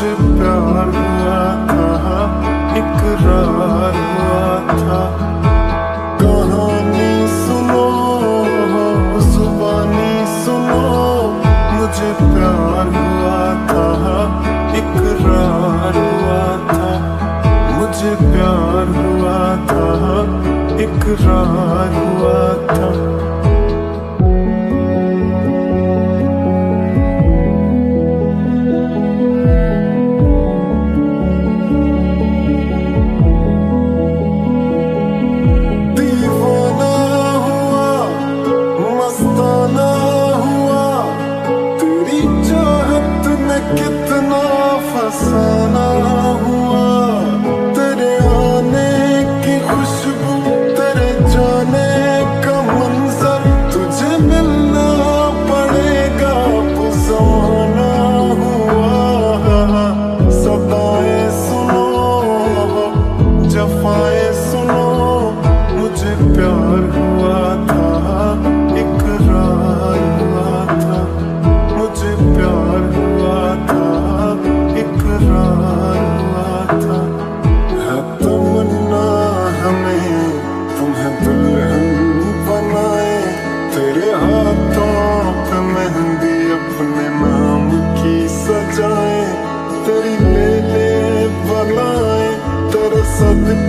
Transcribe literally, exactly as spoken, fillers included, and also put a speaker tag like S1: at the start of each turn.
S1: मुझे प्यार हुआ था, इकरार हुआ था। कहानी सुनो, जुबानी सुनो, मुझे प्यार हुआ था, इकरार हुआ था। मुझे प्यार हुआ था, इकरार हुआ था। कितना फसाना हुआ, तेरे आने की खुशबू, तेरे जाने का मंजर, तुझे मिलना पड़ेगा पुजाना हुआ। सदाएं सुनो, जफाएं सुनो, मुझे प्यार हुआ था, इकरार हुआ था। मुझे प्यार हुआ था, इकरार हुआ था। है तमन्ना हमें तुम्हें दुल्हन बनाए, तेरे हाथों पे मेहंदी अपने नाम की सजाए, तेरी ले ले बनाए, तेरे सद